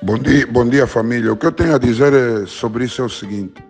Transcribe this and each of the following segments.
Bom dia família. O que eu tenho a dizer sobre isso é o seguinte.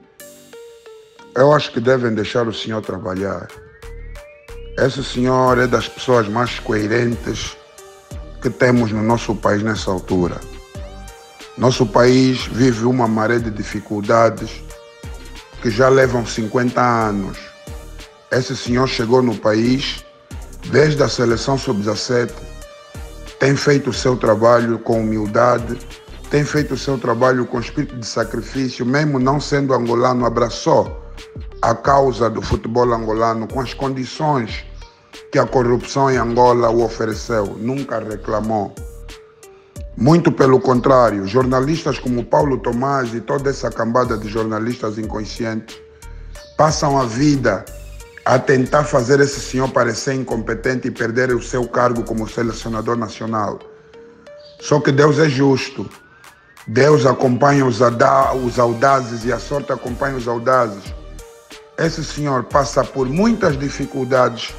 Eu acho que devem deixar o senhor trabalhar. Esse senhor é das pessoas mais coerentes que temos no nosso país nessa altura. Nosso país vive uma maré de dificuldades que já levam 50 anos. Esse senhor chegou no país desde a seleção sub-17, tem feito o seu trabalho com humildade, tem feito o seu trabalho com espírito de sacrifício, mesmo não sendo angolano, abraçou a causa do futebol angolano com as condições que a corrupção em Angola o ofereceu, nunca reclamou. Muito pelo contrário, jornalistas como Paulo Tomás e toda essa cambada de jornalistas inconscientes passam a vida a tentar fazer esse senhor parecer incompetente e perder o seu cargo como selecionador nacional. Só que Deus é justo. Deus acompanha os audazes e a sorte acompanha os audazes. Esse senhor passa por muitas dificuldades,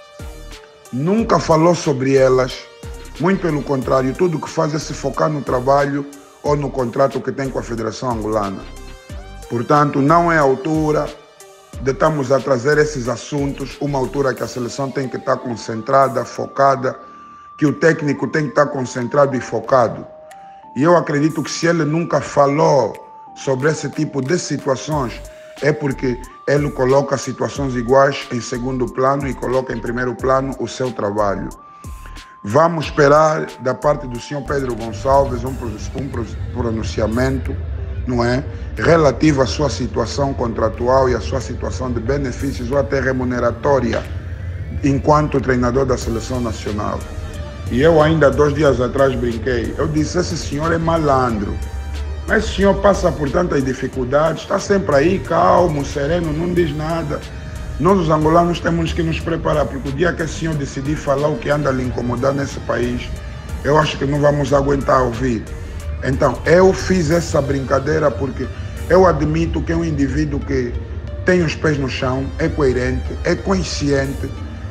nunca falou sobre elas, muito pelo contrário, tudo que faz é se focar no trabalho ou no contrato que tem com a Federação Angolana. Portanto, não é a altura de estarmos a trazer esses assuntos, uma altura que a seleção tem que estar concentrada, focada, que o técnico tem que estar concentrado e focado. E eu acredito que se ele nunca falou sobre esse tipo de situações, é porque ele coloca situações iguais em segundo plano e coloca em primeiro plano o seu trabalho. Vamos esperar da parte do senhor Pedro Gonçalves um pronunciamento, não é, relativo à sua situação contratual e à sua situação de benefícios ou até remuneratória enquanto treinador da seleção nacional. E eu ainda 2 dias atrás brinquei, eu disse, esse senhor é malandro, mas esse senhor passa por tantas dificuldades, está sempre aí calmo, sereno, não diz nada. Nós os angolanos temos que nos preparar, porque o dia que esse senhor decidir falar o que anda a lhe incomodar nesse país, eu acho que não vamos aguentar ouvir. Então, eu fiz essa brincadeira porque eu admito que é um indivíduo que tem os pés no chão, é coerente, é consciente,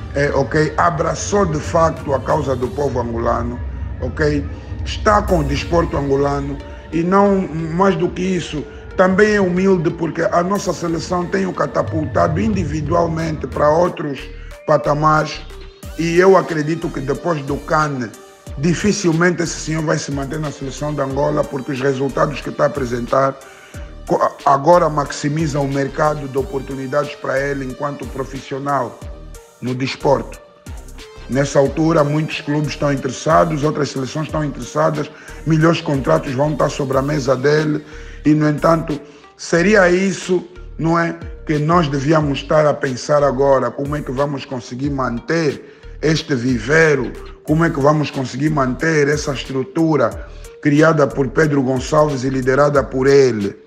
abraçou de facto a causa do povo angolano, está com o desporto angolano e não mais do que isso, também é humilde porque a nossa seleção tem o catapultado individualmente para outros patamares e eu acredito que depois do CAN dificilmente esse senhor vai se manter na seleção de Angola porque os resultados que está a apresentar agora maximizam o mercado de oportunidades para ele enquanto profissional no desporto. Nessa altura, muitos clubes estão interessados, outras seleções estão interessadas, melhores contratos vão estar sobre a mesa dele e, no entanto, seria isso, não é, que nós devíamos estar a pensar agora, como é que vamos conseguir manter este viveiro, como é que vamos conseguir manter essa estrutura criada por Pedro Gonçalves e liderada por ele,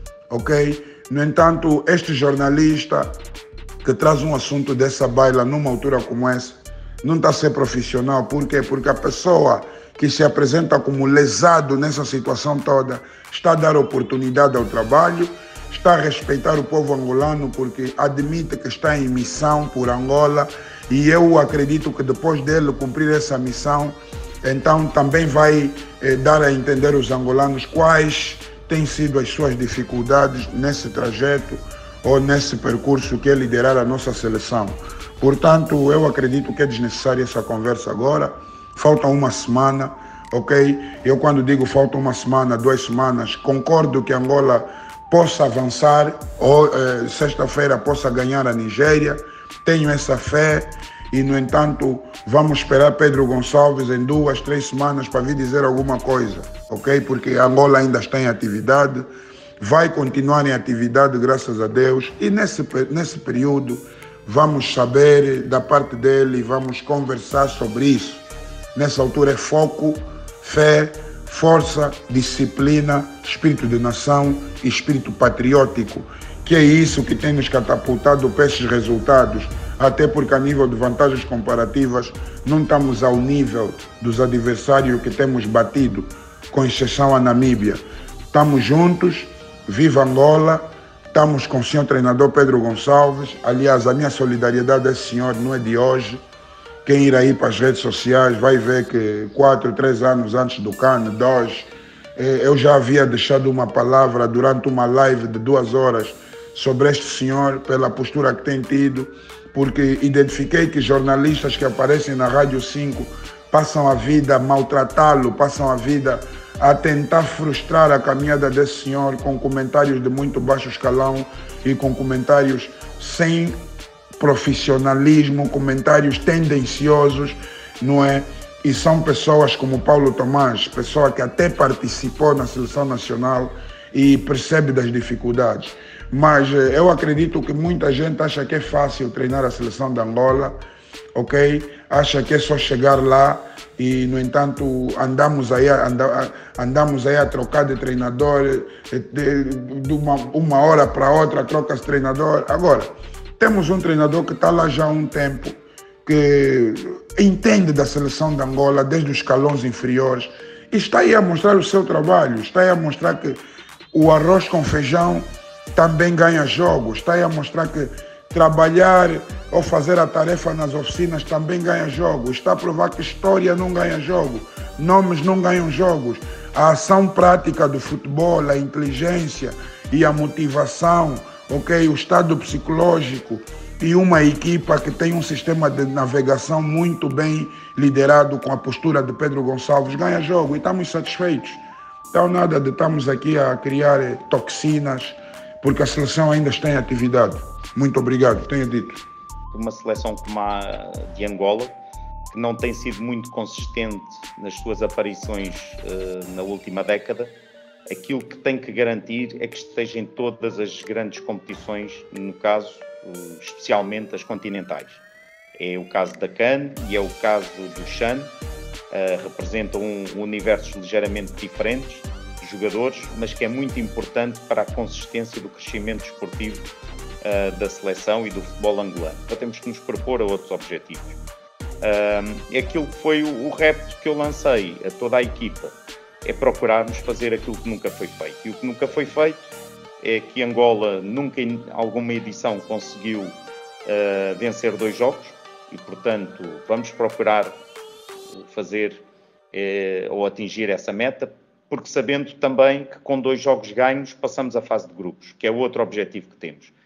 No entanto, este jornalista que traz um assunto dessa baila numa altura como essa, não está a ser profissional. Por quê? Porque a pessoa que se apresenta como lesado nessa situação toda está a dar oportunidade ao trabalho, está a respeitar o povo angolano porque admite que está em missão por Angola e eu acredito que depois dele cumprir essa missão, então também vai dar a entender aos angolanos quais têm sido as suas dificuldades nesse trajeto ou nesse percurso que é liderar a nossa seleção. Portanto, eu acredito que é desnecessária essa conversa agora. Falta uma semana, Eu quando digo falta uma semana, 2 semanas, concordo que Angola possa avançar ou sexta-feira possa ganhar a Nigéria. Tenho essa fé e, no entanto, vamos esperar Pedro Gonçalves em 2, 3 semanas para vir dizer alguma coisa, Porque Angola ainda está em atividade, vai continuar em atividade, graças a Deus, e nesse período vamos saber da parte dele e vamos conversar sobre isso. Nessa altura é foco, fé, força, disciplina, espírito de nação e espírito patriótico, que é isso que tem nos catapultado para esses resultados, até porque a nível de vantagens comparativas não estamos ao nível dos adversários que temos batido, com exceção à Namíbia. Estamos juntos, viva Angola! Estamos com o senhor treinador Pedro Gonçalves. Aliás, a minha solidariedade a esse senhor não é de hoje. Quem ir aí para as redes sociais vai ver que 4, 3 anos antes do CAN, 2, Eu já havia deixado uma palavra durante uma live de 2 horas sobre este senhor, pela postura que tem tido, porque identifiquei que jornalistas que aparecem na Rádio 5 passam a vida a maltratá-lo, passam a vida a tentar frustrar a caminhada desse senhor com comentários de muito baixo escalão e com comentários sem profissionalismo, comentários tendenciosos, não é? E são pessoas como Paulo Tomás, pessoa que até participou na seleção nacional e percebe das dificuldades. Mas eu acredito que muita gente acha que é fácil treinar a seleção de Angola, ok? Acha que é só chegar lá e, no entanto, andamos aí a trocar de treinador, de uma hora para outra troca de treinador. Agora, temos um treinador que está lá já há um tempo, que entende da seleção de Angola desde os escalões inferiores e está aí a mostrar o seu trabalho, está aí a mostrar que o arroz com feijão também ganha jogos, está aí a mostrar que trabalhar ou fazer a tarefa nas oficinas também ganha jogos, está a provar que história não ganha jogo, nomes não ganham jogos, a ação prática do futebol, a inteligência e a motivação, ok, o estado psicológico e uma equipa que tem um sistema de navegação muito bem liderado com a postura de Pedro Gonçalves ganha jogo e estamos satisfeitos. Então nada de estamos aqui a criar toxinas, porque a seleção ainda está em atividade. Muito obrigado, tenho dito. Uma seleção como a de Angola, que não tem sido muito consistente nas suas aparições na última década, aquilo que tem que garantir é que esteja em todas as grandes competições, no caso, especialmente as continentais. É o caso da CAN e é o caso do CHAN, representam universos ligeiramente diferentes de jogadores, mas que é muito importante para a consistência do crescimento esportivo da seleção e do futebol angolano. Então temos que nos propor a outros objetivos. Aquilo que foi o repto que eu lancei a toda a equipa é procurarmos fazer aquilo que nunca foi feito. E o que nunca foi feito é que Angola nunca em alguma edição conseguiu vencer 2 jogos e, portanto, vamos procurar fazer ou atingir essa meta, porque sabendo também que com 2 jogos ganhos passamos à fase de grupos, que é o outro objetivo que temos.